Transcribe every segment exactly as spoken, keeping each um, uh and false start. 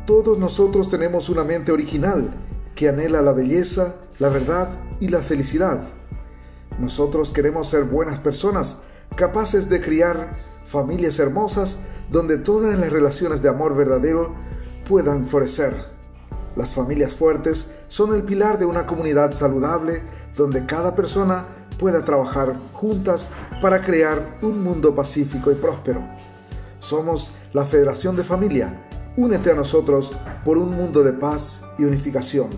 Todos nosotros tenemos una mente original que anhela la belleza, la verdad y la felicidad. Nosotros queremos ser buenas personas, capaces de criar familias hermosas donde todas las relaciones de amor verdadero puedan florecer. Las familias fuertes son el pilar de una comunidad saludable donde cada persona pueda trabajar juntas para crear un mundo pacífico y próspero. Somos la Federación de Familia. Únete a nosotros por un mundo de paz y unificación.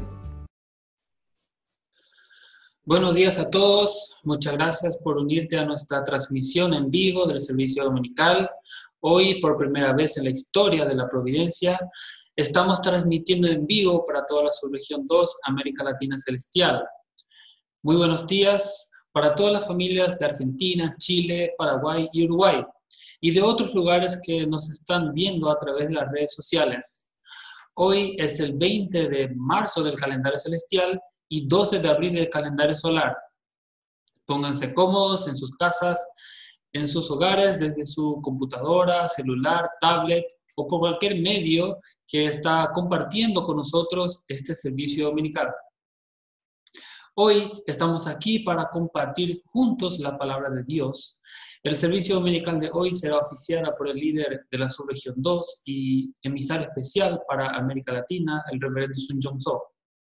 Buenos días a todos. Muchas gracias por unirte a nuestra transmisión en vivo del servicio dominical. Hoy, por primera vez en la historia de la Providencia, estamos transmitiendo en vivo para toda la subregión dos, América Latina Celestial. Muy buenos días para todas las familias de Argentina, Chile, Paraguay y Uruguay, y de otros lugares que nos están viendo a través de las redes sociales. Hoy es el veinte de marzo del calendario celestial y doce de abril del calendario solar. Pónganse cómodos en sus casas, en sus hogares, desde su computadora, celular, tablet o por cualquier medio que está compartiendo con nosotros este servicio dominical. Hoy estamos aquí para compartir juntos la palabra de Dios. El servicio dominical de hoy será oficiada por el líder de la subregión dos y emisario especial para América Latina, el reverendo Sun Jong So.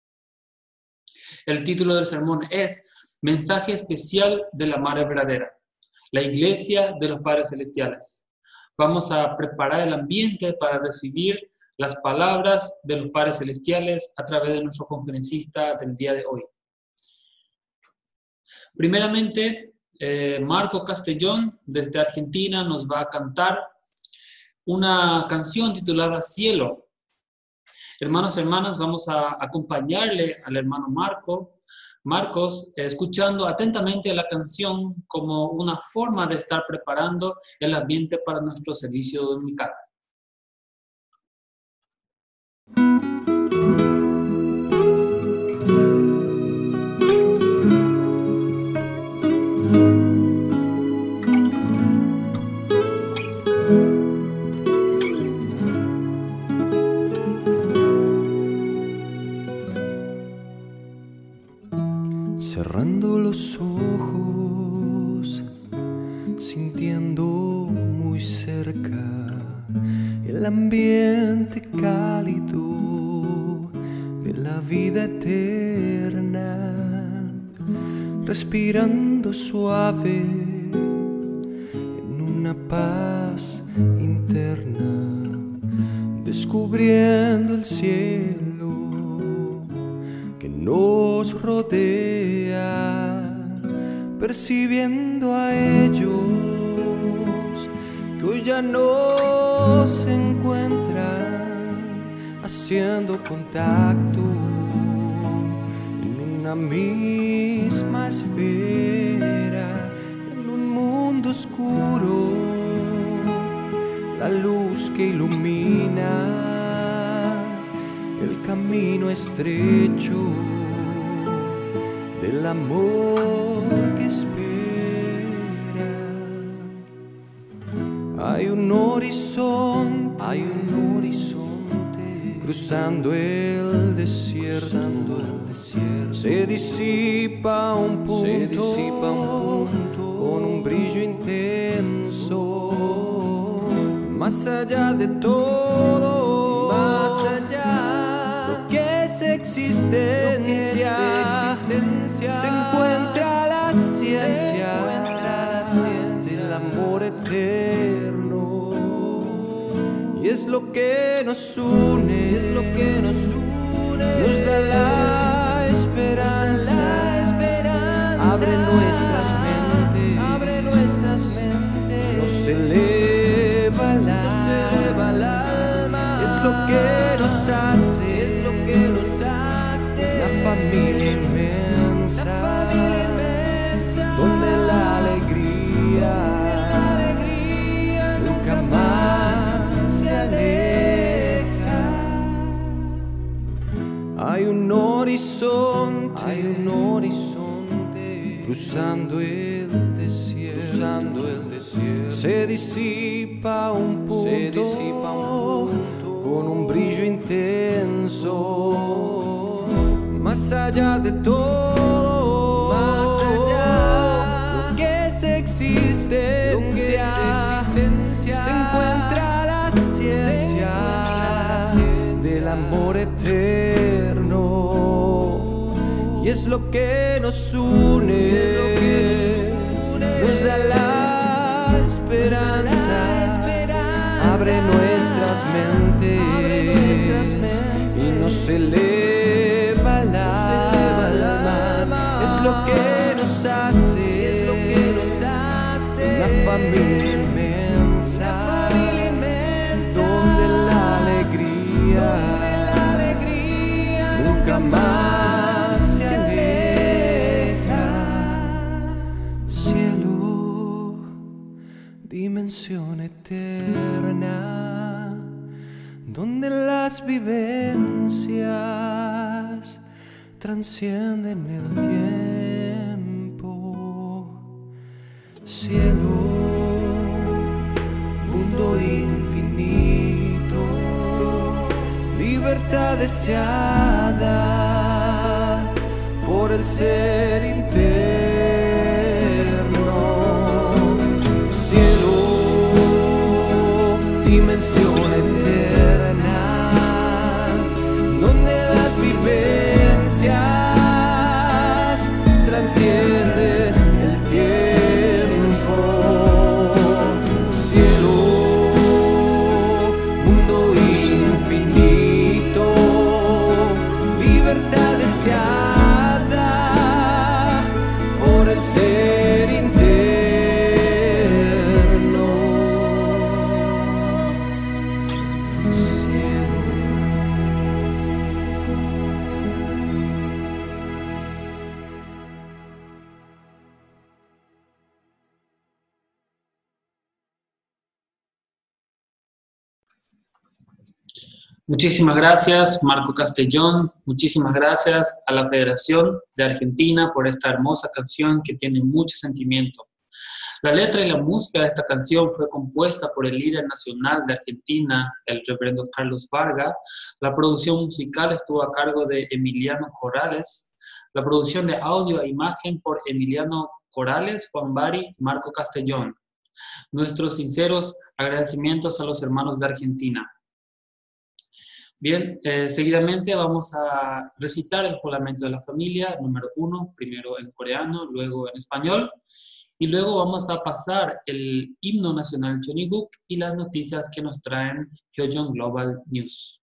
El título del sermón es Mensaje especial de la Madre Verdadera, la Iglesia de los Padres Celestiales. Vamos a preparar el ambiente para recibir las palabras de los Padres Celestiales a través de nuestro conferencista del día de hoy. Primeramente, Eh, Marco Castellón, desde Argentina, nos va a cantar una canción titulada Cielo. Hermanos y hermanas, vamos a acompañarle al hermano Marco, Marcos, eh, escuchando atentamente la canción como una forma de estar preparando el ambiente para nuestro servicio dominical. Cerrando los ojos, sintiendo muy cerca el ambiente cálido de la vida eterna, respirando suave en una paz interna, descubriendo el cielo que nos rodea, percibiendo a ellos que hoy ya no se encuentran, haciendo contacto en una misma esfera, en un mundo oscuro, la luz que ilumina el camino estrecho del amor que espera. Hay un horizonte, hay un horizonte cruzando el desierto, cruzando el desierto. Se disipa un punto, se disipa un punto con un brillo intenso, más allá de todo, más allá lo que es existencia, lo que es existencia se encuentra la ciencia, encuentra la ciencia del amor eterno, y es lo que nos une, es lo que nos une, nos da la esperanza, la esperanza. Abre nuestras mentes, abre nuestras mentes, nos eleva el alma, es lo que nos hace, es lo que nos hace la familia inmensa, la familia inmensa, donde la alegría, donde la alegría nunca más se aleja. Hay un horizonte, hay un horizonte cruzando el desierto, cruzando el desierto. Se disipa un punto, se disipa un punto con un brillo intenso. Más allá de todo, más allá, lo que es existencia, lo que es existencia, se encuentra la ciencia del amor eterno, y es lo que nos une, nos da la esperanza, abre nuestras mentes y nos eleva el alma, es lo que nos hace una familia inmensa, donde la alegría nunca más se aleja. Cielo, dimensión eterna, donde las vivencias transcienden el tiempo. Cielo, mundo infinito, libertad deseada por el ser interno. Cielo, dimensión eterna, donde las vivencias transcienden el tiempo. Cielo, mundo infinito, libertad deseada por el ser interno. Cielo. Muchísimas gracias, Marco Castellón. Muchísimas gracias a la Federación de Argentina por esta hermosa canción que tiene mucho sentimiento. La letra y la música de esta canción fue compuesta por el líder nacional de Argentina, el reverendo Carlos Varga. La producción musical estuvo a cargo de Emiliano Corrales. La producción de audio e imagen por Emiliano Corrales, Juan Bari y Marco Castellón. Nuestros sinceros agradecimientos a los hermanos de Argentina. Bien, eh, seguidamente vamos a recitar el juramento de la familia, número uno, primero en coreano, luego en español, y luego vamos a pasar el himno nacional Choniguk y las noticias que nos traen Hyojeong Global News.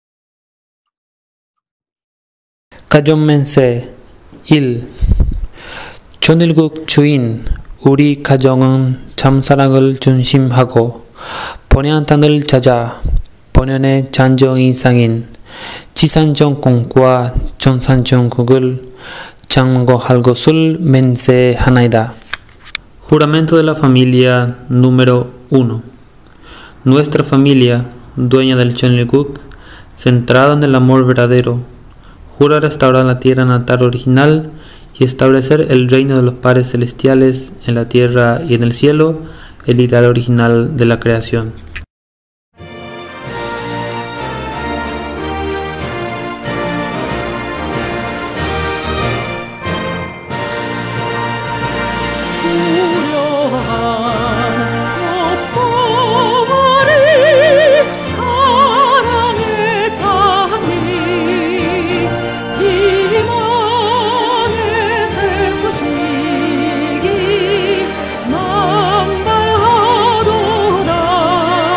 가정맹세 일. 전일국 주인 우리 가정은 참사랑을 중심하고 번영탄을 찾아 번연의 잔정이상인 지산정권과 전산정국을 장고할 것을 맹세하나이다. Juramento de la familia número uno. Nuestra familia, dueña del Chonilguk, centrada en el amor verdadero, jura restaurar la tierra natal original y establecer el reino de los padres celestiales en la tierra y en el cielo, el ideal original de la creación. 만발하도다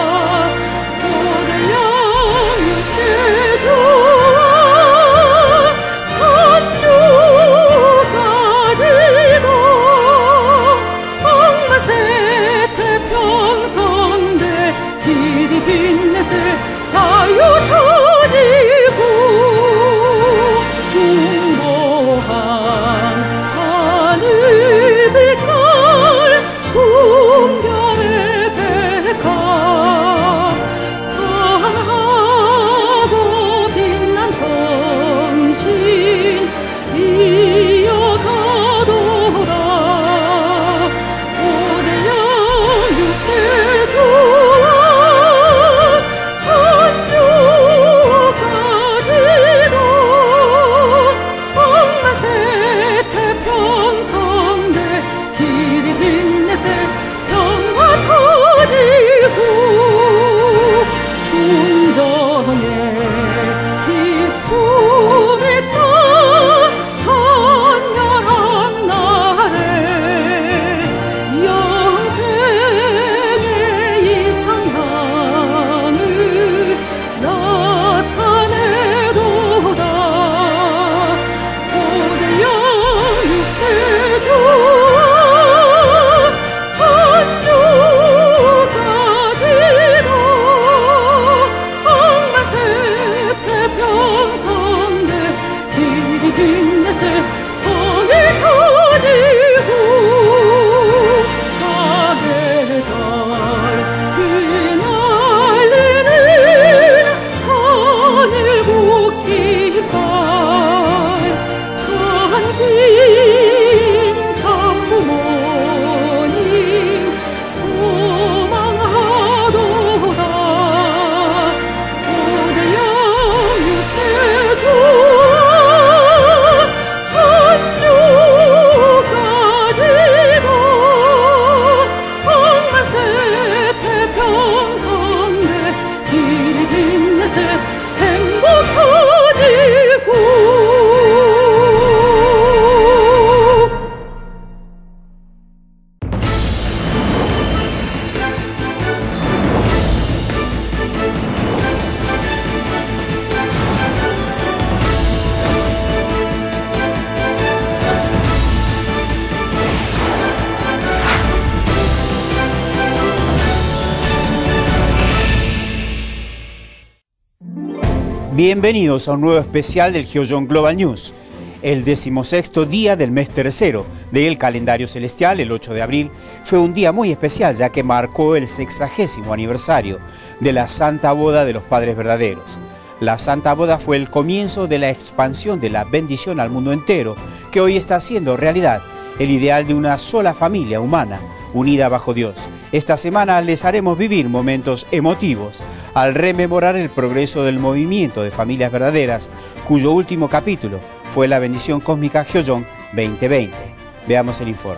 Bienvenidos a un nuevo especial del Hyojong Global News, el decimosexto día del mes tercero del calendario celestial. El ocho de abril fue un día muy especial, ya que marcó el sexagésimo aniversario de la Santa Boda de los Padres Verdaderos. La Santa Boda fue el comienzo de la expansión de la bendición al mundo entero, que hoy está haciendo realidad el ideal de una sola familia humana, unida bajo Dios. Esta semana les haremos vivir momentos emotivos al rememorar el progreso del movimiento de familias verdaderas, cuyo último capítulo fue la bendición cósmica Hyojong veinte veinte. Veamos el informe.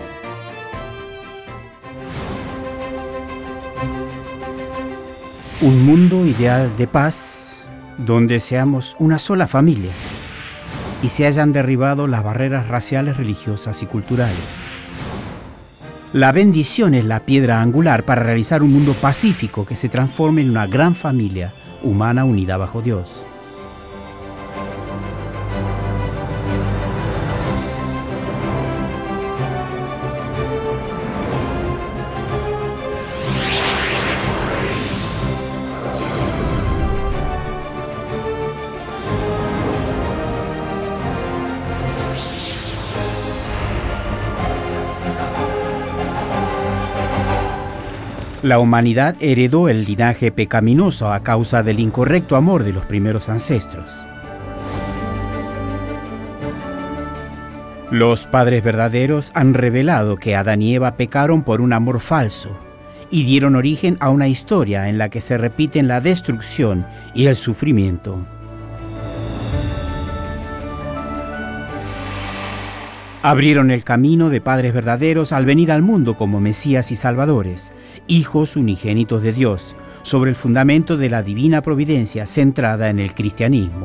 Un mundo ideal de paz, donde seamos una sola familia y se hayan derribado las barreras raciales, religiosas y culturales. La bendición es la piedra angular para realizar un mundo pacífico que se transforme en una gran familia humana unida bajo Dios. La humanidad heredó el linaje pecaminoso a causa del incorrecto amor de los primeros ancestros. Los padres verdaderos han revelado que Adán y Eva pecaron por un amor falso y dieron origen a una historia en la que se repiten la destrucción y el sufrimiento. Abrieron el camino de padres verdaderos al venir al mundo como Mesías y Salvadores, hijos unigénitos de Dios, sobre el fundamento de la divina providencia centrada en el cristianismo.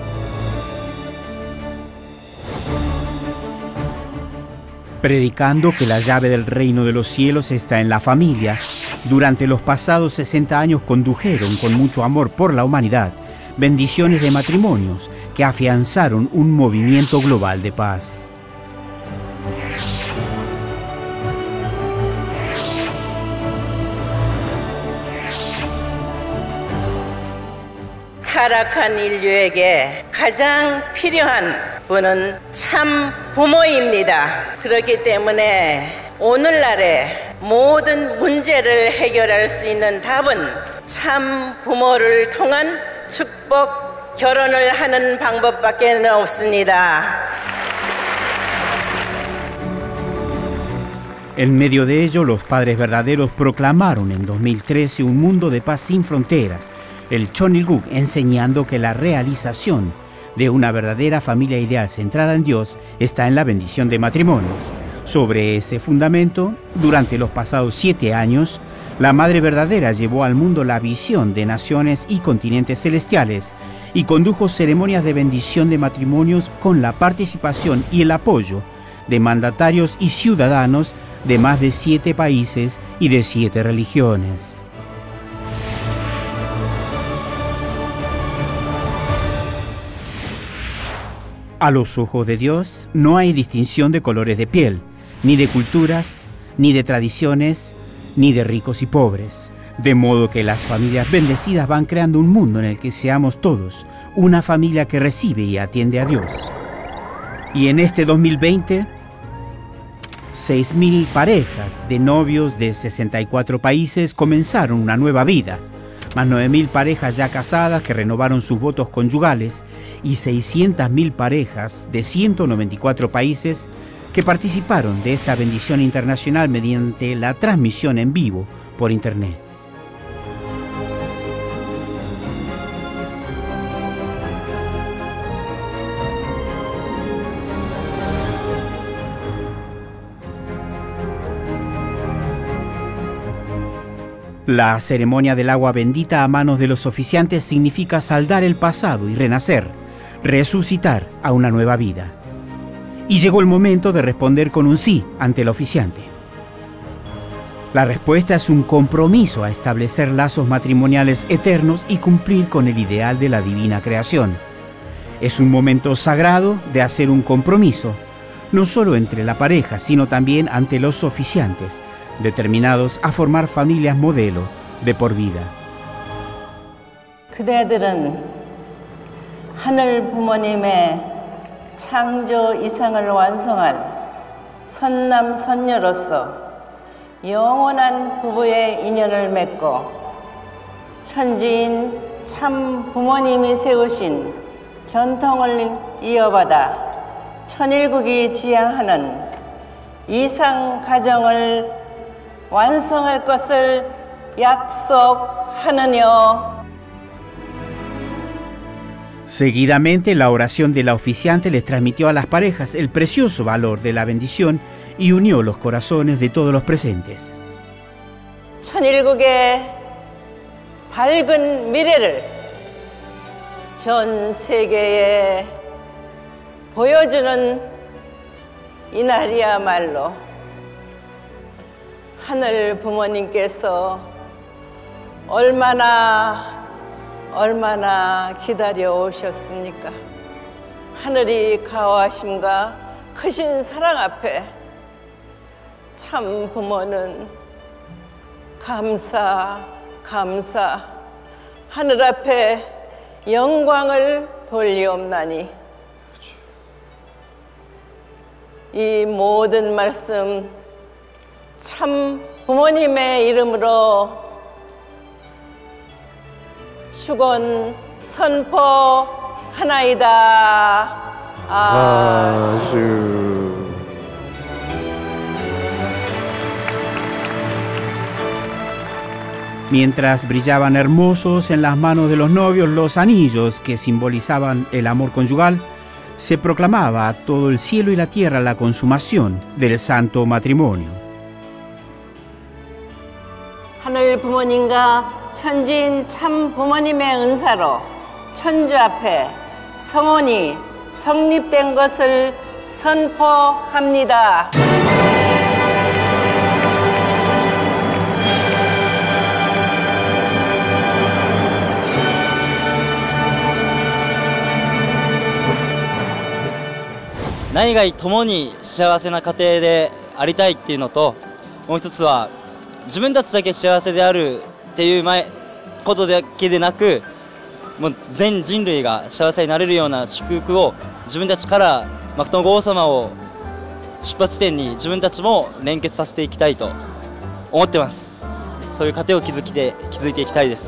Predicando que la llave del reino de los cielos está en la familia, durante los pasados sesenta años condujeron con mucho amor por la humanidad bendiciones de matrimonios que afianzaron un movimiento global de paz. 타락한 인류에게 가장 필요한 분은 참 부모입니다. 그렇기 때문에 오늘날의 모든 문제를 해결할 수 있는 답은 참 부모를 통한 축복 결혼을 하는 방법밖에 없습니다. En medio de ello, los padres verdaderos proclamaron en dos mil trece un mundo de paz sin fronteras, el Chonilguk, enseñando que la realización de una verdadera familia ideal centrada en Dios está en la bendición de matrimonios. Sobre ese fundamento, durante los pasados siete años, La Madre Verdadera llevó al mundo la visión de naciones y continentes celestiales y condujo ceremonias de bendición de matrimonios con la participación y el apoyo de mandatarios y ciudadanos de más de siete países y de siete religiones. A los ojos de Dios no hay distinción de colores de piel, ni de culturas, ni de tradiciones, ni de ricos y pobres. De modo que las familias bendecidas van creando un mundo en el que seamos todos una familia que recibe y atiende a Dios. Y en este dos mil veinte, seis mil parejas de novios de sesenta y cuatro países comenzaron una nueva vida, más nueve mil parejas ya casadas que renovaron sus votos conyugales y seiscientas mil parejas de ciento noventa y cuatro países que participaron de esta bendición internacional mediante la transmisión en vivo por Internet. La ceremonia del agua bendita a manos de los oficiantes significa saldar el pasado y renacer, resucitar a una nueva vida. Y llegó el momento de responder con un sí ante el oficiante. La respuesta es un compromiso a establecer lazos matrimoniales eternos y cumplir con el ideal de la divina creación. Es un momento sagrado de hacer un compromiso, no solo entre la pareja, sino también ante los oficiantes, determinados a formar familias modelo de por vida. 그대들은 하늘 부모님의 창조 이상을 완성할 선남 선녀로서 영원한 부부의 인연을 맺고 천지인 참 부모님이 세우신 전통을 이어받아 천일국이 지향하는 이상 가정을 완성할 것을 약속하느뇨. Seguidamente, la oración de la oficiante les transmitió a las parejas el precioso valor de la bendición y unió los corazones de todos los presentes. 천일국의 밝은 미래를 전 세계에 보여주는 이날이야말로 하늘 부모님께서 얼마나 얼마나 기다려 오셨습니까? 하늘이 가하심과 크신 사랑 앞에 참 부모는 감사, 감사, 하늘 앞에 영광을 돌리옵나니 이 모든 말씀 참 부모님의 이름으로 축원 선포하나이다. 아주. Mientras brillaban hermosos en las manos de los novios los anillos que simbolizaban el amor conyugal, se proclamaba a todo el cielo y la tierra la consumación del santo matrimonio. 하늘 부모님과 천지인 참 부모님의 은사로 천주 앞에 성혼이 성립된 것을 선포합니다. 内外ともに幸せな家庭でありたいっていうのと、もう一つは自分たちだけ幸せであるっていう前ことだけでなく、もう全人類が幸せになれるような祝福を自分たちから誠の王様を出発点に自分たちも連結させていきたいと思ってます。そういう家庭を築きて築いていきたいです。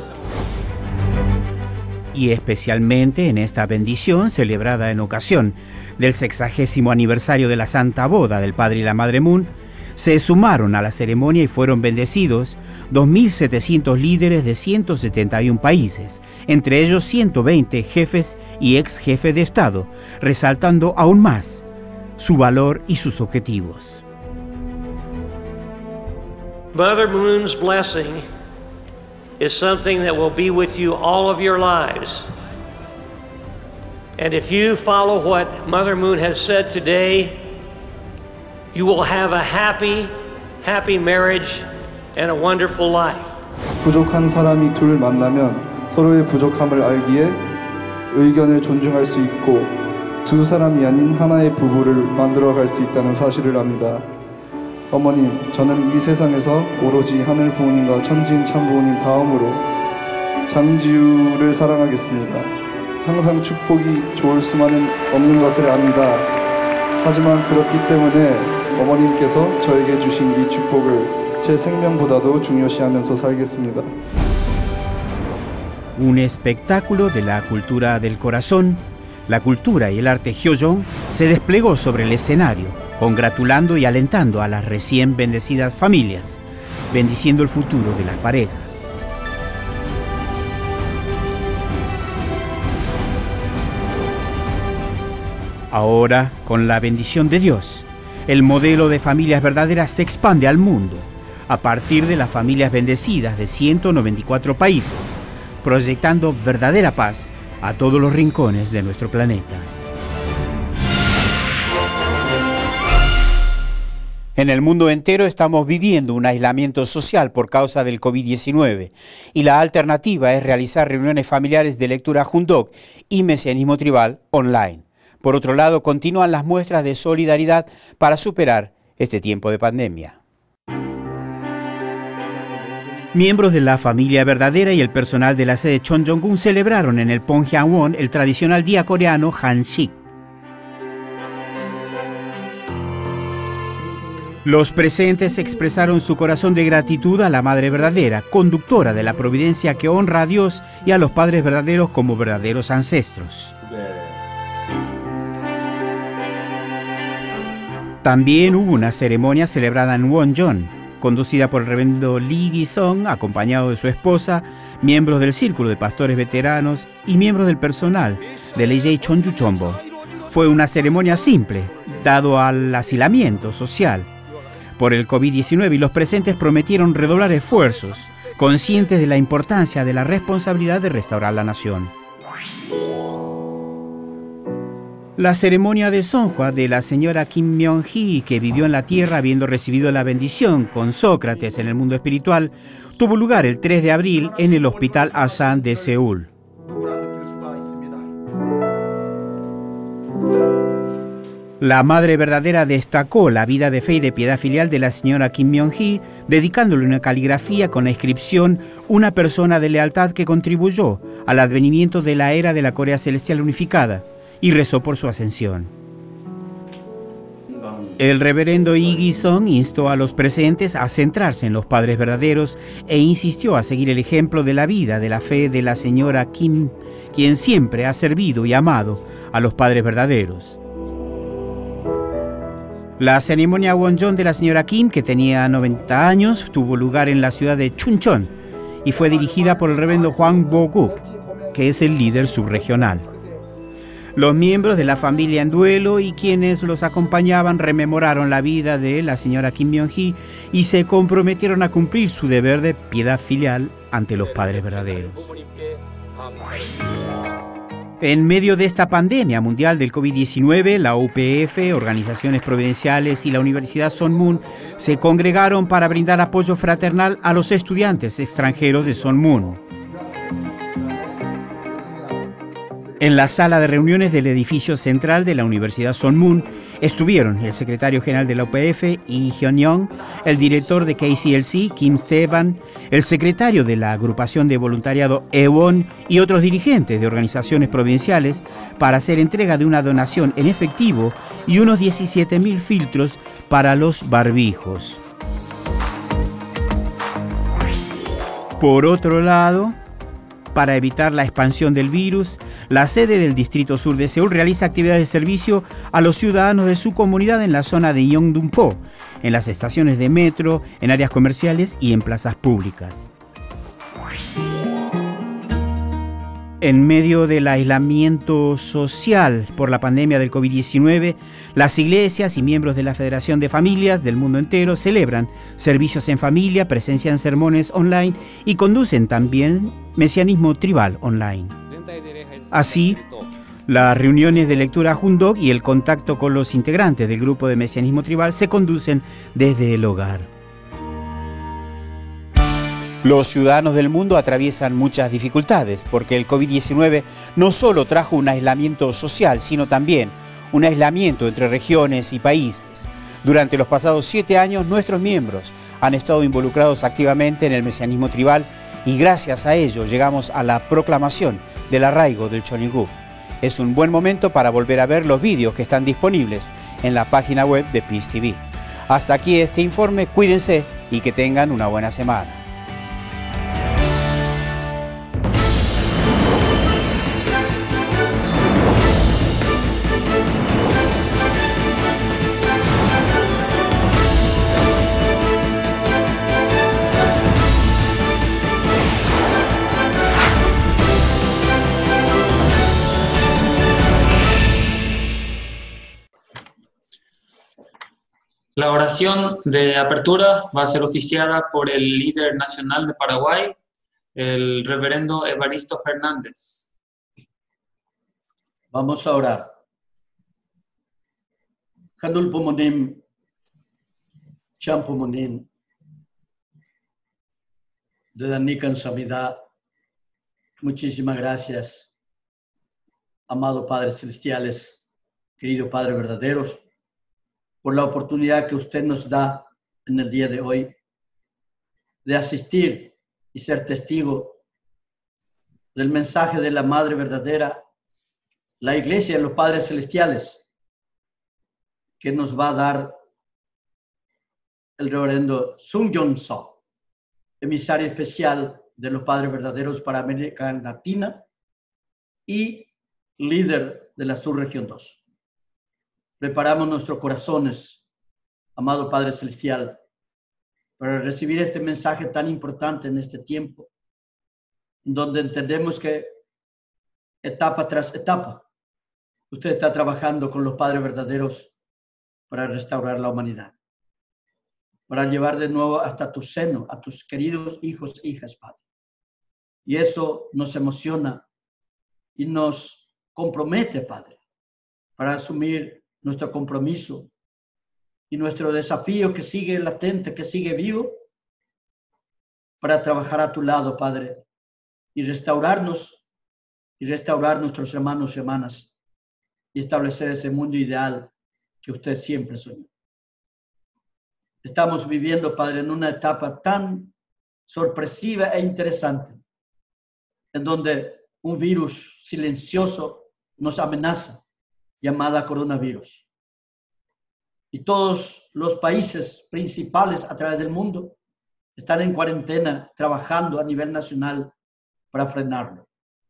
Y especialmente en esta bendición celebrada en ocasión del sexagésimo aniversario de la Santa Boda del Padre y la Madre Moon, se sumaron a la ceremonia y fueron bendecidos dos mil setecientos líderes de ciento setenta y un países, entre ellos ciento veinte jefes y ex jefes de Estado, resaltando aún más su valor y sus objetivos. Mother Moon's blessing is something that will be with you all of your lives. And if you follow what Mother Moon has said today, you will have a happy, happy marriage and a wonderful life. 부족한 사람이 둘 만나면 서로의 부족함을 알기에 의견을 존중할 수 있고 두 사람이 아닌 하나의 부부를 만들어갈 수 있다는 사실을 압니다. 어머님, 저는 이 세상에서 오로지 하늘 부모님과 천지인 참 부모님 다음으로 장지우를 사랑하겠습니다. 항상 축복이 좋을 수만은 없는 것을 압니다. 하지만 그렇기 때문에 어머님께서 저에게 주신 이 축복을 제 생명보다도 중요시하면서 sal겠습니다. Un espectáculo de la cultura del corazón, la cultura y el arte Hyojeong se desplegó sobre el escenario, congratulando y alentando a las recién bendecidas familias, bendiciendo el futuro de las parejas. Ahora, con la bendición de Dios, el modelo de familias verdaderas se expande al mundo, a partir de las familias bendecidas de ciento noventa y cuatro países, proyectando verdadera paz a todos los rincones de nuestro planeta. En el mundo entero estamos viviendo un aislamiento social por causa del COVID diecinueve y la alternativa es realizar reuniones familiares de lectura Jundok y mesianismo tribal online. Por otro lado, continúan las muestras de solidaridad para superar este tiempo de pandemia. Miembros de la familia verdadera y el personal de la sede Chonjong-gun celebraron en el Pongyangwon el tradicional día coreano Hansik. Los presentes expresaron su corazón de gratitud a la Madre Verdadera, conductora de la providencia que honra a Dios y a los padres verdaderos como verdaderos ancestros. También hubo una ceremonia celebrada en Wonjeon, conducida por el reverendo Lee Gi-sung, acompañado de su esposa, miembros del Círculo de Pastores Veteranos y miembros del personal del A J Chonju Chombo. Fue una ceremonia simple, dado al hacinamiento social por el COVID diecinueve, y los presentes prometieron redoblar esfuerzos, conscientes de la importancia de la responsabilidad de restaurar la nación. La ceremonia de Songhua de la señora Kim Myung-hee, que vivió en la tierra habiendo recibido la bendición con Sócrates en el mundo espiritual, tuvo lugar el tres de abril en el Hospital Asan de Seúl. La Madre Verdadera destacó la vida de fe y de piedad filial de la señora Kim Myung-hee, dedicándole una caligrafía con la inscripción «Una persona de lealtad que contribuyó al advenimiento de la era de la Corea Celestial unificada», y rezó por su ascensión. El reverendo Lee Gi-sung instó a los presentes a centrarse en los padres verdaderos e insistió a seguir el ejemplo de la vida de la fe de la señora Kim, quien siempre ha servido y amado a los padres verdaderos. La ceremonia Wonjeon de la señora Kim, que tenía noventa años, tuvo lugar en la ciudad de Chuncheon y fue dirigida por el reverendo Hwang Bo-guk, que es el líder subregional. Los miembros de la familia en duelo y quienes los acompañaban rememoraron la vida de la señora Kim Myung-hee y se comprometieron a cumplir su deber de piedad filial ante los padres verdaderos. En medio de esta pandemia mundial del COVID diecinueve, la U P F, organizaciones providenciales y la Universidad Sonmun se congregaron para brindar apoyo fraternal a los estudiantes extranjeros de Sonmun. En la sala de reuniones del edificio central de la Universidad Sonmun estuvieron el secretario general de la U P F, Lee Hyun-young, el director de K C L C, Kim Stevan, el secretario de la agrupación de voluntariado Ewon y otros dirigentes de organizaciones provinciales para hacer entrega de una donación en efectivo y unos diecisiete mil filtros para los barbijos. Por otro lado, para evitar la expansión del virus, la sede del Distrito Sur de Seúl realiza actividades de servicio a los ciudadanos de su comunidad en la zona de Yeongdungpo, en las estaciones de metro, en áreas comerciales y en plazas públicas. En medio del aislamiento social por la pandemia del COVID diecinueve, las iglesias y miembros de la Federación de Familias del mundo entero celebran servicios en familia, presencian sermones online y conducen también mesianismo tribal online. Así, las reuniones de lectura Jundok y el contacto con los integrantes del grupo de mesianismo tribal se conducen desde el hogar. Los ciudadanos del mundo atraviesan muchas dificultades porque el COVID diecinueve no solo trajo un aislamiento social, sino también un aislamiento entre regiones y países. Durante los pasados siete años, nuestros miembros han estado involucrados activamente en el mesianismo tribal y gracias a ello llegamos a la proclamación del arraigo del Chollingú. Es un buen momento para volver a ver los vídeos que están disponibles en la página web de Peace T V. Hasta aquí este informe, cuídense y que tengan una buena semana. La oración de apertura va a ser oficiada por el líder nacional de Paraguay, el reverendo Evaristo Fernández. Vamos a orar. Handul Pomonim, Champomonim, de Danican Samidad, muchísimas gracias, amado Padre Celestiales, querido Padre Verdaderos, por la oportunidad que usted nos da en el día de hoy de asistir y ser testigo del mensaje de la Madre Verdadera, la Iglesia de los Padres Celestiales, que nos va a dar el reverendo Sung Jong-so, emisario especial de los Padres Verdaderos para América Latina y líder de la Subregión dos. Preparamos nuestros corazones, amado Padre Celestial, para recibir este mensaje tan importante en este tiempo, donde entendemos que etapa tras etapa, usted está trabajando con los Padres Verdaderos para restaurar la humanidad, para llevar de nuevo hasta tu seno a tus queridos hijos e hijas, Padre. Y eso nos emociona y nos compromete, Padre, para asumir nuestro compromiso y nuestro desafío que sigue latente, que sigue vivo, para trabajar a tu lado, Padre, y restaurarnos y restaurar nuestros hermanos y hermanas y establecer ese mundo ideal que usted siempre soñó. Estamos viviendo, Padre, en una etapa tan sorpresiva e interesante, en donde un virus silencioso nos amenaza, llamada coronavirus. Y todos los países principales a través del mundo están en cuarentena, trabajando a nivel nacional para frenarlo.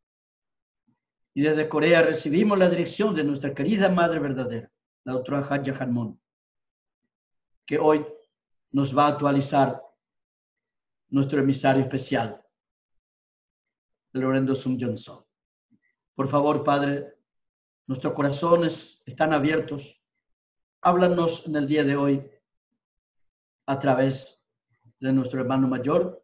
Y desde Corea recibimos la dirección de nuestra querida Madre Verdadera, la doctora Haya Hanmon, que hoy nos va a actualizar nuestro emisario especial, el reverendo Sung Jong-so. Por favor, Padre, nuestros corazones están abiertos. Háblanos en el día de hoy a través de nuestro hermano mayor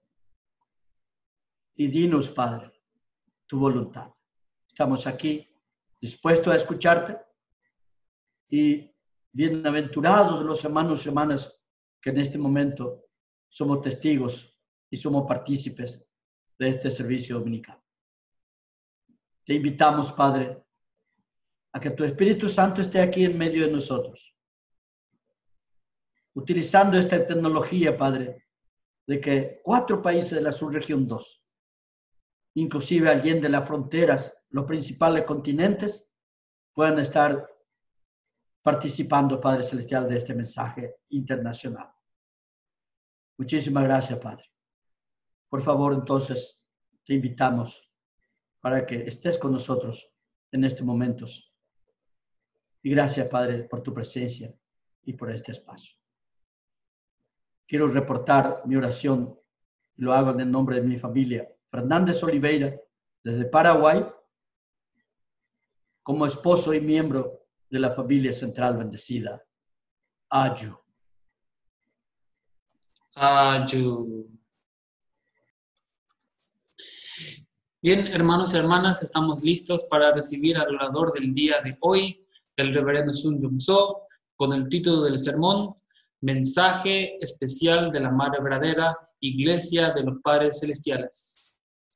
y dinos, Padre, tu voluntad. Estamos aquí dispuestos a escucharte y bienaventurados los hermanos y hermanas que en este momento somos testigos y somos partícipes de este servicio dominical. Te invitamos, Padre, a que tu Espíritu Santo esté aquí en medio de nosotros, utilizando esta tecnología, Padre, de que cuatro países de la subregión dos, inclusive allende las fronteras, los principales continentes, puedan estar participando, Padre Celestial, de este mensaje internacional. Muchísimas gracias, Padre. Por favor, entonces, te invitamos para que estés con nosotros en estos momentos. Y gracias, Padre, por tu presencia y por este espacio. Quiero reportar mi oración, y lo hago en el nombre de mi familia. Fernández Oliveira, desde Paraguay, como esposo y miembro de la familia central bendecida. Ayu. Ayu. Bien, hermanos y hermanas, estamos listos para recibir al orador del día de hoy, el reverendo Sun Jung So, con el título del sermón, Mensaje especial de la Madre Verdadera, Iglesia de los Padres Celestiales.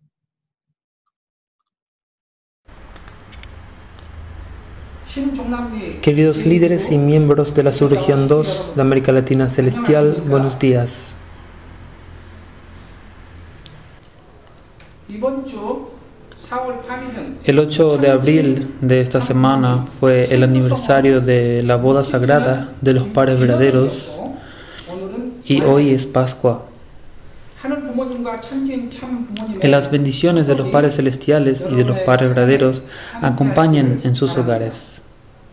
Queridos líderes y miembros de la Subregión dos de América Latina Celestial, buenos días. El ocho de abril de esta semana fue el aniversario de la boda sagrada de los padres verdaderos y hoy es Pascua. Las bendiciones de los padres celestiales y de los padres verdaderos acompañen en sus hogares.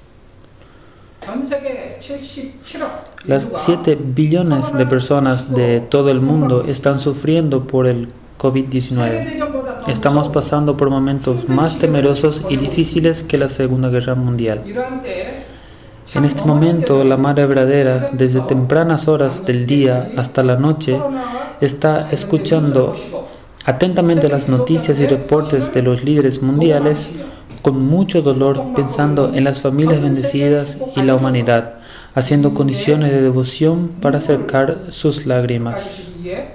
Las siete billones de personas de todo el mundo están sufriendo por el COVID diecinueve. Estamos pasando por momentos más temerosos y difíciles que la Segunda Guerra Mundial. En este momento, la Madre Verdadera, desde tempranas horas del día hasta la noche, está escuchando atentamente las noticias y reportes de los líderes mundiales con mucho dolor, pensando en las familias bendecidas y la humanidad, haciendo condiciones de devoción para acercar sus lágrimas.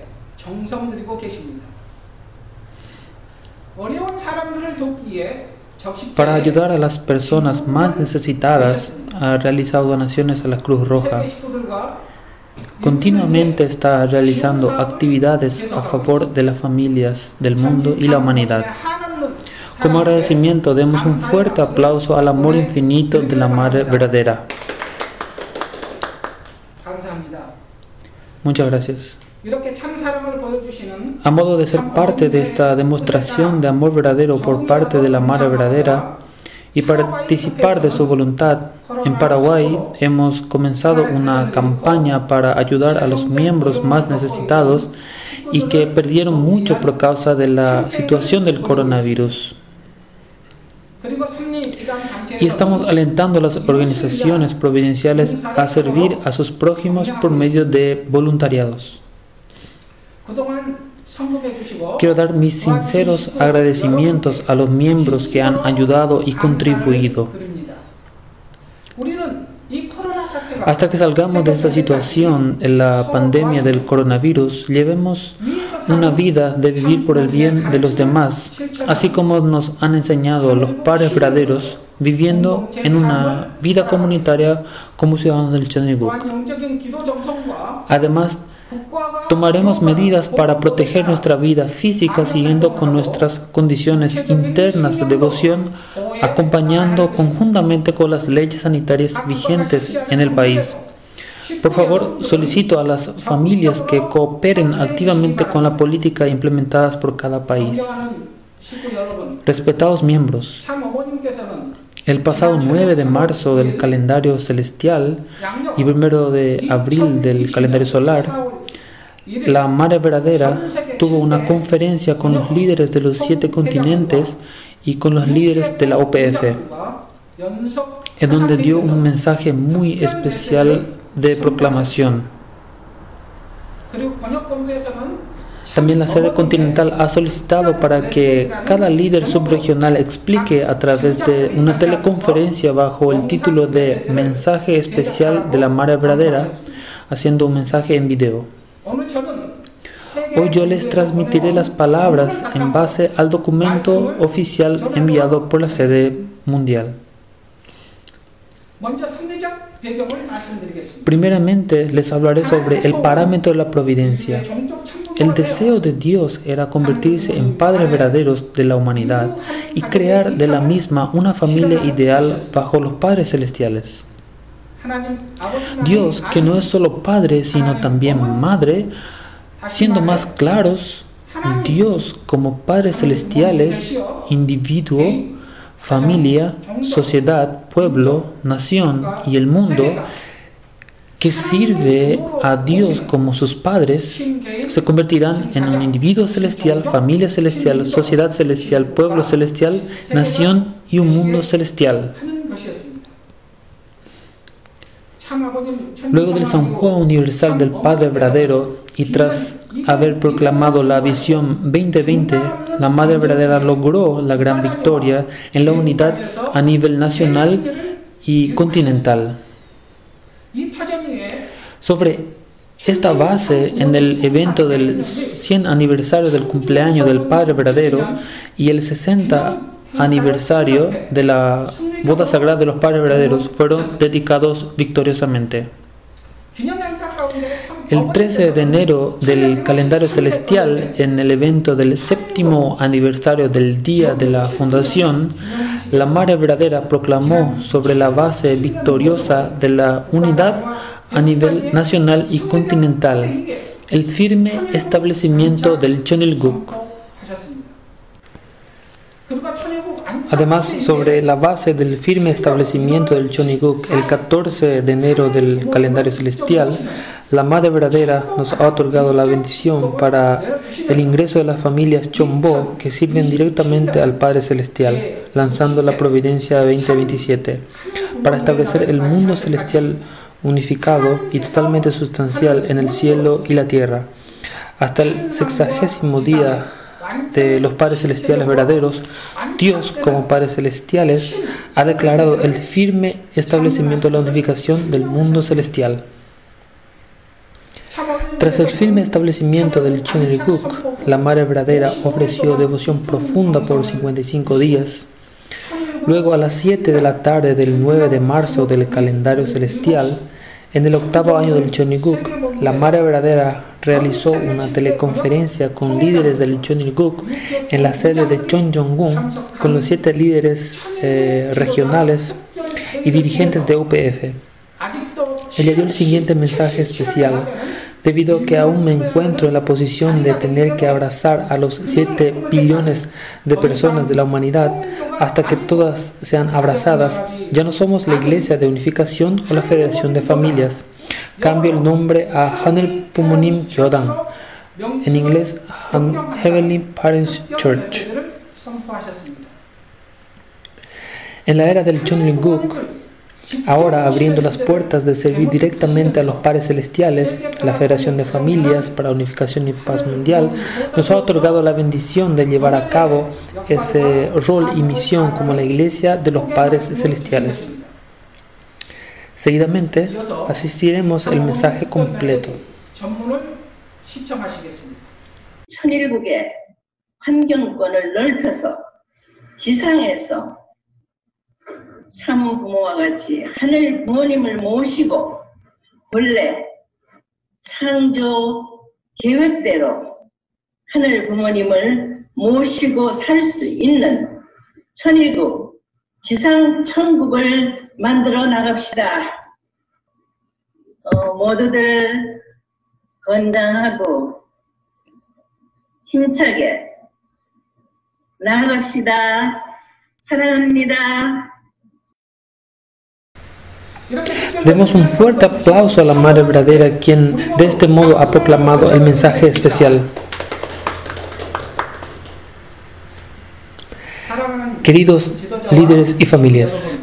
Para ayudar a las personas más necesitadas, ha realizado donaciones a la Cruz Roja. Continuamente está realizando actividades a favor de las familias del mundo y la humanidad. Como agradecimiento, demos un fuerte aplauso al amor infinito de la Madre Verdadera. Muchas gracias. A modo de ser parte de esta demostración de amor verdadero por parte de la Madre Verdadera y participar de su voluntad, en Paraguay hemos comenzado una campaña para ayudar a los miembros más necesitados y que perdieron mucho por causa de la situación del coronavirus. Y estamos alentando a las organizaciones providenciales a servir a sus prójimos por medio de voluntariados. Quiero dar mis sinceros agradecimientos a los miembros que han ayudado y contribuido. Hasta que salgamos de esta situación en la pandemia del coronavirus, llevemos una vida de vivir por el bien de los demás, así como nos han enseñado los padres verdaderos, viviendo en una vida comunitaria como ciudadanos del Cheonilguk. Además, tomaremos medidas para proteger nuestra vida física siguiendo con nuestras condiciones internas de devoción, acompañando conjuntamente con las leyes sanitarias vigentes en el país. Por favor, solicito a las familias que cooperen activamente con la política implementadas por cada país. Respetados miembros, el pasado nueve de marzo del calendario celestial y primero de abril del calendario solar, la Madre Verdadera tuvo una conferencia con los líderes de los siete continentes y con los líderes de la O P F, en donde dio un mensaje muy especial de proclamación. También la sede continental ha solicitado para que cada líder subregional explique a través de una teleconferencia bajo el título de Mensaje Especial de la Madre Verdadera, haciendo un mensaje en video. Hoy yo les transmitiré las palabras en base al documento oficial enviado por la sede mundial. Primeramente les hablaré sobre el parámetro de la providencia. El deseo de Dios era convertirse en padres verdaderos de la humanidad y crear de la misma una familia ideal bajo los padres celestiales. Dios, que no es solo Padre, sino también Madre, siendo más claros, Dios como Padres celestiales, individuo, familia, sociedad, pueblo, nación y el mundo, que sirve a Dios como sus padres, se convertirán en un individuo celestial, familia celestial, sociedad celestial, pueblo celestial, nación y un mundo celestial. Luego del San Juan universal del Padre verdadero y tras haber proclamado la visión veinte veinte, la Madre verdadera logró la gran victoria en la unidad a nivel nacional y continental. Sobre esta base, en el evento del cien aniversario del cumpleaños del Padre verdadero y el sesenta aniversario de la boda sagrada de los Padres verdaderos fueron dedicados victoriosamente. El trece de enero del calendario celestial, en el evento del séptimo aniversario del día de la fundación, la Madre verdadera proclamó sobre la base victoriosa de la unidad a nivel nacional y continental el firme establecimiento del Chonilguk. Además, sobre la base del firme establecimiento del Chonilguk, el catorce de enero del calendario celestial, la Madre verdadera nos ha otorgado la bendición para el ingreso de las familias Chombo que sirven directamente al Padre Celestial, lanzando la Providencia veinte veintisiete, para establecer el mundo celestial unificado y totalmente sustancial en el cielo y la tierra. Hasta el sexagésimo día de los Padres Celestiales verdaderos, Dios, como Padres Celestiales, ha declarado el firme establecimiento de la unificación del mundo celestial. Tras el firme establecimiento del Chonilguk, la Madre verdadera ofreció devoción profunda por cincuenta y cinco días. Luego, a las siete de la tarde del nueve de marzo del calendario celestial, en el octavo año del Chonilguk, la Madre verdadera realizó una teleconferencia con líderes del Chonilguk en la sede de Chonjong-gun, con los siete líderes eh, regionales y dirigentes de U P F. Ella dio el siguiente mensaje especial: debido a que aún me encuentro en la posición de tener que abrazar a los siete billones de personas de la humanidad hasta que todas sean abrazadas, ya no somos la Iglesia de Unificación o la Federación de Familias. Cambio el nombre a Hanel Pumonim Yodan, en inglés Heavenly Parents Church. En la era del Chonilguk, ahora abriendo las puertas de servir directamente a los Padres Celestiales, la Federación de Familias para Unificación y Paz Mundial nos ha otorgado la bendición de llevar a cabo ese rol y misión como la Iglesia de los Padres Celestiales. Seguidamente asistiremos al mensaje completo. 천일국의 환경권을 넓혀서 지상에서 참부모와 같이 하늘 부모님을 모시고 원래 창조 계획대로 하늘 부모님을 모시고 살 수 있는 천일국, 지상 천국을 만들어 나갑시다. 어, 모두들 건강하고 힘차게 나아갑시다. 사랑합니다. Demos un fuerte aplauso a la Madre verdadera, quien de este modo ha proclamado el mensaje especial. Queridos líderes y familias,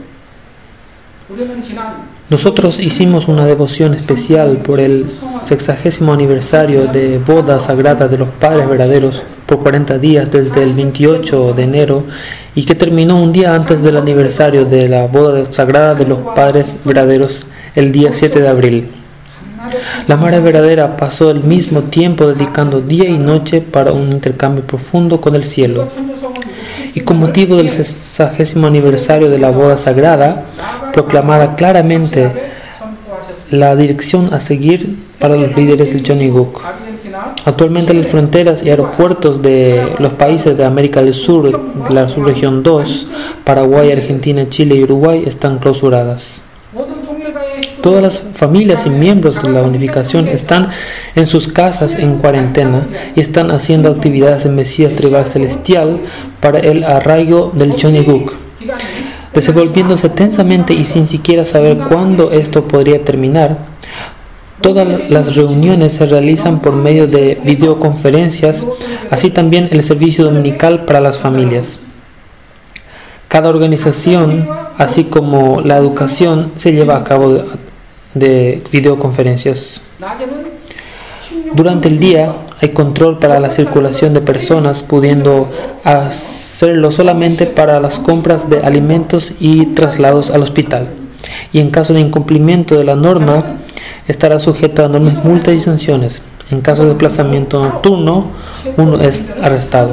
nosotros hicimos una devoción especial por el sexagésimo aniversario de boda sagrada de los Padres verdaderos por cuarenta días desde el veintiocho de enero y que terminó un día antes del aniversario de la boda sagrada de los Padres verdaderos el día siete de abril. La Madre verdadera pasó el mismo tiempo dedicando día y noche para un intercambio profundo con el cielo. Y con motivo del sexagésimo aniversario de la boda sagrada, proclamada claramente la dirección a seguir para los líderes del Chonilguk. Actualmente las fronteras y aeropuertos de los países de América del Sur, de la subregión dos, Paraguay, Argentina, Chile y Uruguay están clausuradas. Todas las familias y miembros de la unificación están en sus casas en cuarentena y están haciendo actividades en Mesías Tribal Celestial para el arraigo del Chonilguk, desenvolviéndose tensamente y sin siquiera saber cuándo esto podría terminar. Todas las reuniones se realizan por medio de videoconferencias, así también el servicio dominical para las familias. Cada organización, así como la educación, se lleva a cabo de, de videoconferencias. Durante el día hay control para la circulación de personas, pudiendo hacerlo solamente para las compras de alimentos y traslados al hospital. Y en caso de incumplimiento de la norma, estará sujeto a enormes multas y sanciones. En caso de desplazamiento nocturno, uno es arrestado.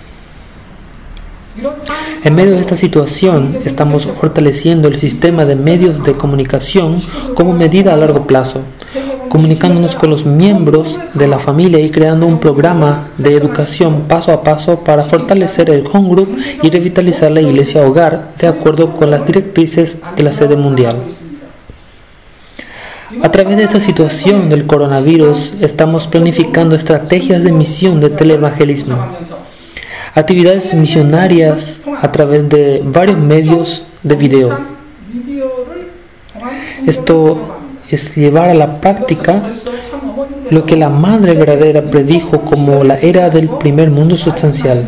En medio de esta situación, estamos fortaleciendo el sistema de medios de comunicación como medida a largo plazo, comunicándonos con los miembros de la familia y creando un programa de educación paso a paso para fortalecer el home group y revitalizar la iglesia hogar de acuerdo con las directrices de la sede mundial. A través de esta situación del coronavirus, estamos planificando estrategias de misión de teleevangelismo, actividades misionarias a través de varios medios de video. Esto es llevar a la práctica lo que la Madre Verdadera predijo como la era del primer mundo sustancial.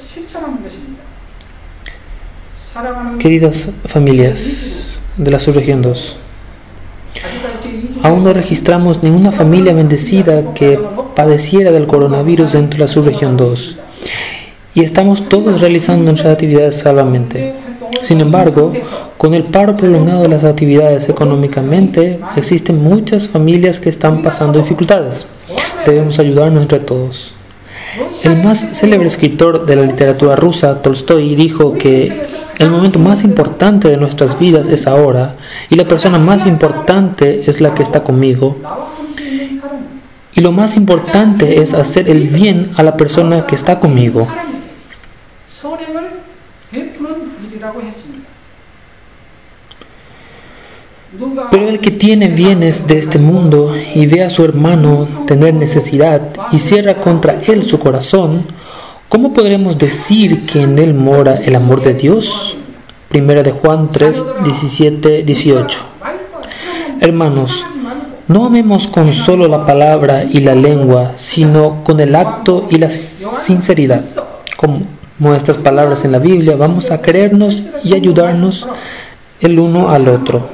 Queridas familias de la subregión dos, aún no registramos ninguna familia bendecida que padeciera del coronavirus dentro de la subregión dos. Y estamos todos realizando nuestras actividades salvamente. Sin embargo, con el paro prolongado de las actividades económicamente, existen muchas familias que están pasando dificultades. Debemos ayudarnos entre todos. El más célebre escritor de la literatura rusa, Tolstoy, dijo que el momento más importante de nuestras vidas es ahora, y la persona más importante es la que está conmigo. Y lo más importante es hacer el bien a la persona que está conmigo. Pero el que tiene bienes de este mundo y ve a su hermano tener necesidad y cierra contra él su corazón, ¿cómo podremos decir que en él mora el amor de Dios? Primera de Juan tres, diecisiete, dieciocho. Hermanos, no amemos con solo la palabra y la lengua, sino con el acto y la sinceridad. Como estas palabras en la Biblia, vamos a querernos y ayudarnos el uno al otro.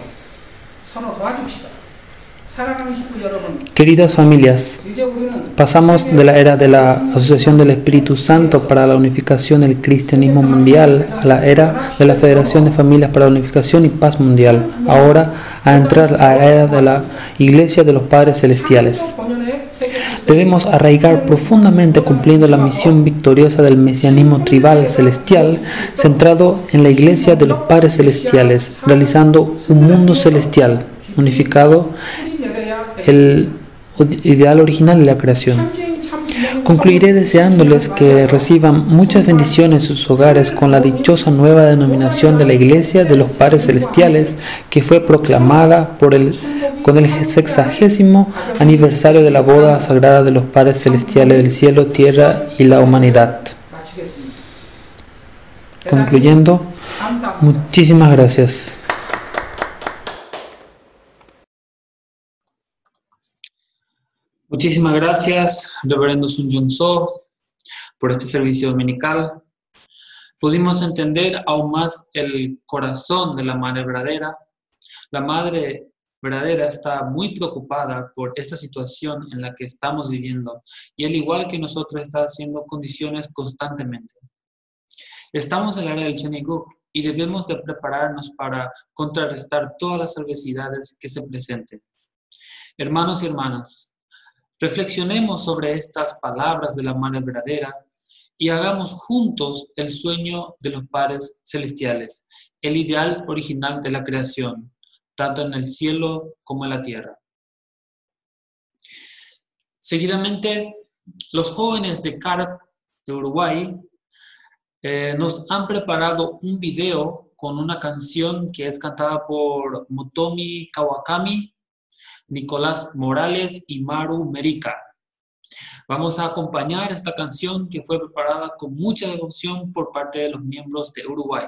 Queridas familias, pasamos de la era de la Asociación del Espíritu Santo para la unificación del cristianismo mundial a la era de la Federación de Familias para la Unificación y Paz Mundial, ahora a entrar a la era de la Iglesia de los Padres Celestiales. Debemos arraigar profundamente cumpliendo la misión victoriosa del mesianismo tribal celestial, centrado en la Iglesia de los Padres Celestiales, realizando un mundo celestial, unificado, el ideal original de la creación. Concluiré deseándoles que reciban muchas bendiciones en sus hogares con la dichosa nueva denominación de la Iglesia de los Padres Celestiales, que fue proclamada por el, con el sexagésimo aniversario de la boda sagrada de los Padres Celestiales del cielo, tierra y la humanidad. Concluyendo, muchísimas gracias. Muchísimas gracias, Reverendo Sun Jung So, por este servicio dominical. Pudimos entender aún más el corazón de la Madre Verdadera. La Madre Verdadera está muy preocupada por esta situación en la que estamos viviendo y al igual que nosotros está haciendo condiciones constantemente. Estamos en la era del Cheniguk y debemos de prepararnos para contrarrestar todas las adversidades que se presenten. Hermanos y hermanas, reflexionemos sobre estas palabras de la Madre Verdadera y hagamos juntos el sueño de los Padres Celestiales, el ideal original de la creación, tanto en el cielo como en la tierra. Seguidamente, los jóvenes de C A R P de Uruguay eh, nos han preparado un video con una canción que es cantada por Motomi Kawakami, Nicolás Morales y Maru Merica. Vamos a acompañar esta canción que fue preparada con mucha devoción por parte de los miembros de Uruguay.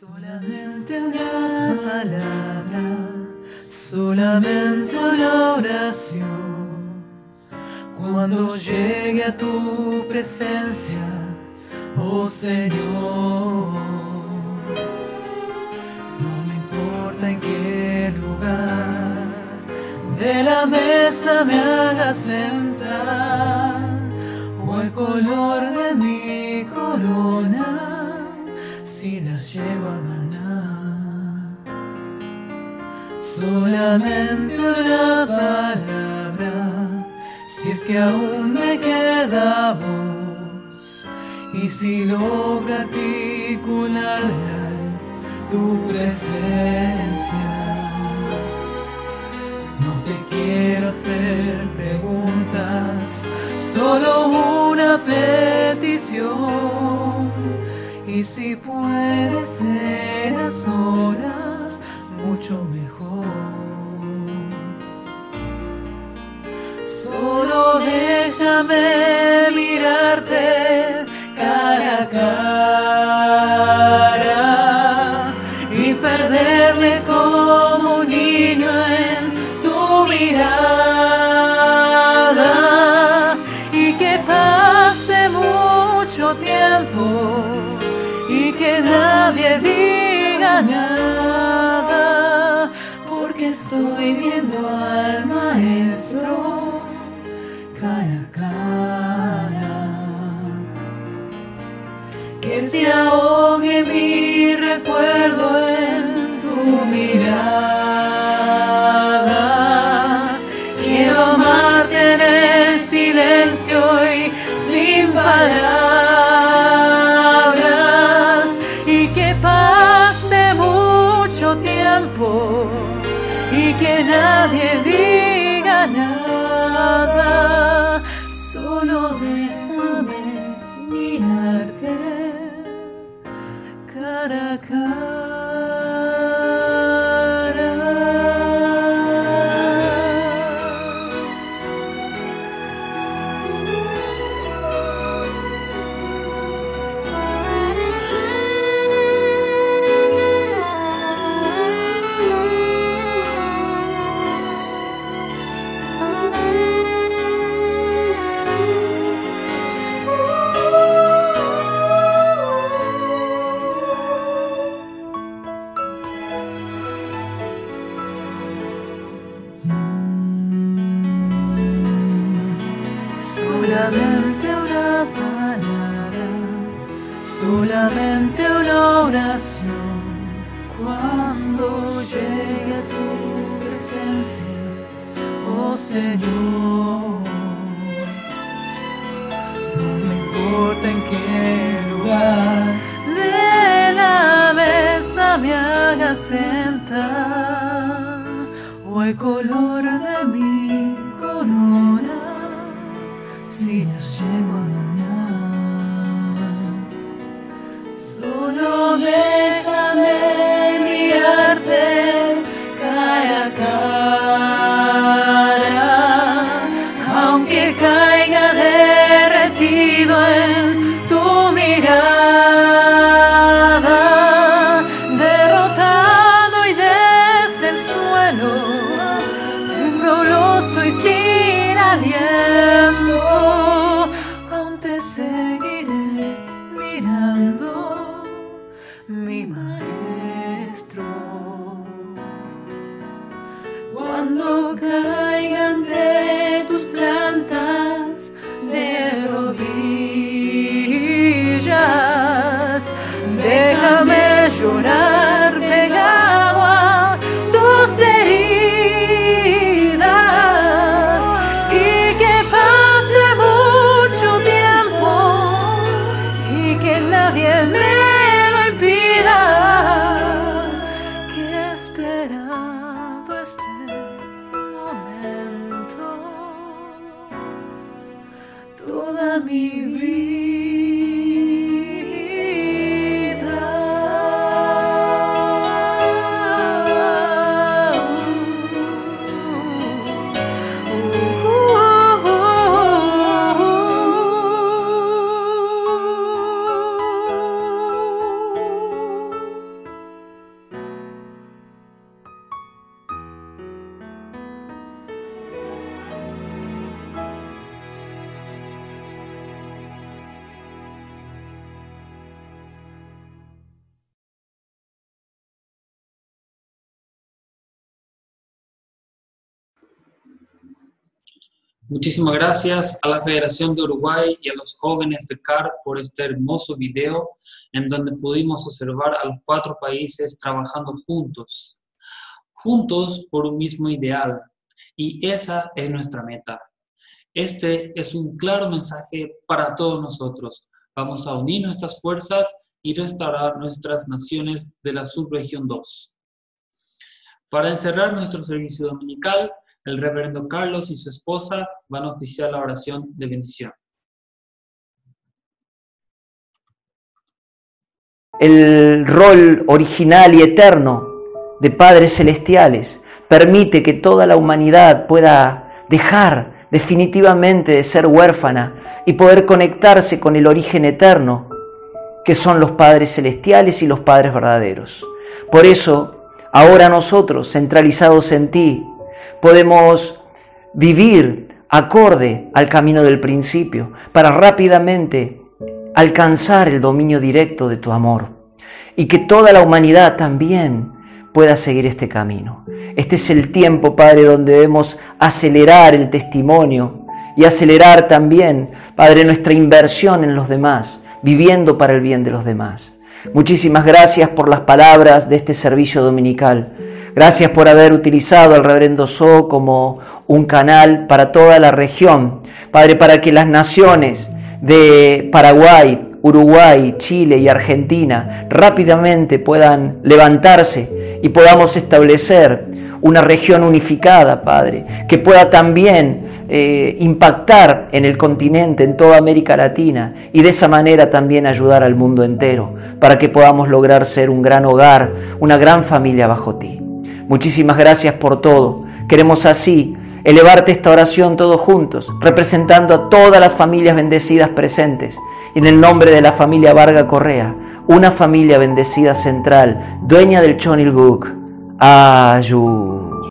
Solamente una palabra, solamente una oración. Cuando llegue a tu presencia, oh Señor, no me importa en qué lugar de la mesa me hagas sentar, o el color de mi corona, si la llego a ganar. Solamente una palabra, si es que aún me queda voz, y si logro articularla en tu presencia. No te quiero hacer preguntas, solo una petición. Y si puede ser a solas, mucho mejor. Solo déjame mirarte cara a cara y perderme como un niño en tu mirada, y que pase mucho tiempo y que nadie diga nada, porque estoy viendo al maestro cara a cara. Que se ahogue mi recuerdo en tu mirada. Quiero amarte en el silencio y sin palabras, y que pase mucho tiempo y que nadie diga nada. Solo déjame mirarte cara a cara. Solamente una palabra, solamente una oración. Cuando llegue a tu presencia, oh Señor, no me importa en qué lugar de la mesa me hagas sentar, o el color de mi corona, si la llego a ganar. Solo déjame mirarte cara a cara, aunque caiga derretido en tu mirada, derrotado y desde el suelo, tembloroso y sin aliento. Aún te seguiré mirando, mi maestro. Cuando caigan de tus plantas de rodillas, déjame llorar pegado a tus heridas, y que pase mucho tiempo y que nadie me lo impida, que he esperado este momento Muchísimas gracias a la Federación de Uruguay y a los jóvenes de C A R por este hermoso video en donde pudimos observar a los cuatro países trabajando juntos, juntos por un mismo ideal, y esa es nuestra meta. Este es un claro mensaje para todos nosotros. Vamos a unir nuestras fuerzas y restaurar nuestras naciones de la subregión dos. Para encerrar nuestro servicio dominical, el reverendo Carlos y su esposa van a oficiar la oración de bendición. El rol original y eterno de padres celestiales permite que toda la humanidad pueda dejar definitivamente de ser huérfana y poder conectarse con el origen eterno, que son los padres celestiales y los padres verdaderos. Por eso, ahora nosotros, centralizados en ti, podemos vivir acorde al camino del principio para rápidamente alcanzar el dominio directo de tu amor y que toda la humanidad también pueda seguir este camino. Este es el tiempo, Padre, donde debemos acelerar el testimonio y acelerar también, Padre, nuestra inversión en los demás, viviendo para el bien de los demás. Muchísimas gracias por las palabras de este servicio dominical. Gracias por haber utilizado al reverendo So como un canal para toda la región, Padre, para que las naciones de Paraguay, Uruguay, Chile y Argentina rápidamente puedan levantarse y podamos establecer una región unificada, Padre, que pueda también eh, impactar en el continente, en toda América Latina, y de esa manera también ayudar al mundo entero, para que podamos lograr ser un gran hogar, una gran familia bajo ti. Muchísimas gracias por todo. Queremos así elevarte esta oración todos juntos, representando a todas las familias bendecidas presentes, y en el nombre de la familia Varga Correa, una familia bendecida central, dueña del Chonilguk. Ayú.